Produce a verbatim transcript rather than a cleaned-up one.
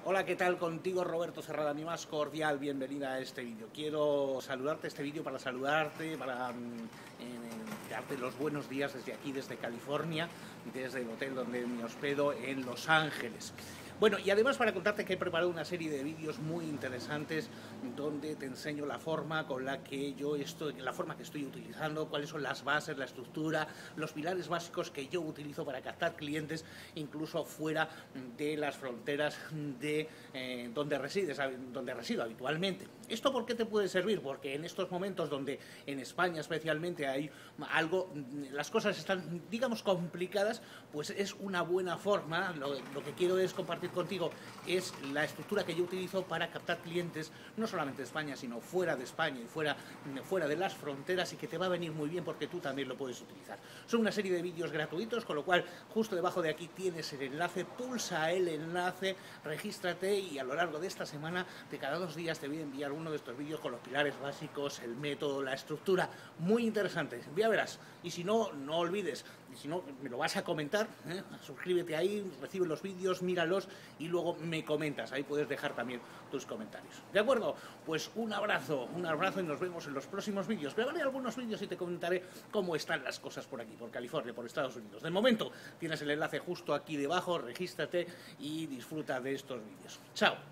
Hola, ¿qué tal? Contigo Roberto Cerrada, mi más cordial bienvenida a este vídeo. Quiero saludarte este vídeo para saludarte, para mm, eh, darte los buenos días desde aquí, desde California, desde el hotel donde me hospedo en Los Ángeles. Bueno, y además para contarte que he preparado una serie de vídeos muy interesantes donde te enseño la forma con la que yo estoy, la forma que estoy utilizando, cuáles son las bases, la estructura, los pilares básicos que yo utilizo para captar clientes incluso fuera de las fronteras de eh, donde resides, donde resido habitualmente. ¿Esto por qué te puede servir? Porque en estos momentos donde en España especialmente hay algo, las cosas están, digamos, complicadas, pues es una buena forma, lo, lo que quiero es compartir contigo es la estructura que yo utilizo para captar clientes, no solamente de España, sino fuera de España y fuera, fuera de las fronteras, y que te va a venir muy bien porque tú también lo puedes utilizar. Son una serie de vídeos gratuitos, con lo cual justo debajo de aquí tienes el enlace, pulsa el enlace, regístrate y a lo largo de esta semana, de cada dos días, te voy a enviar uno de estos vídeos con los pilares básicos, el método, la estructura, muy interesante, ya verás. Y si no, no olvides, y si no, me lo vas a comentar, ¿eh? Suscríbete ahí, recibe los vídeos, míralos y luego me comentas, ahí puedes dejar también tus comentarios. ¿De acuerdo? Pues un abrazo, un abrazo y nos vemos en los próximos vídeos. Grabaré algunos vídeos y te comentaré cómo están las cosas por aquí, por California, por Estados Unidos. De momento, tienes el enlace justo aquí debajo, regístrate y disfruta de estos vídeos. Chao.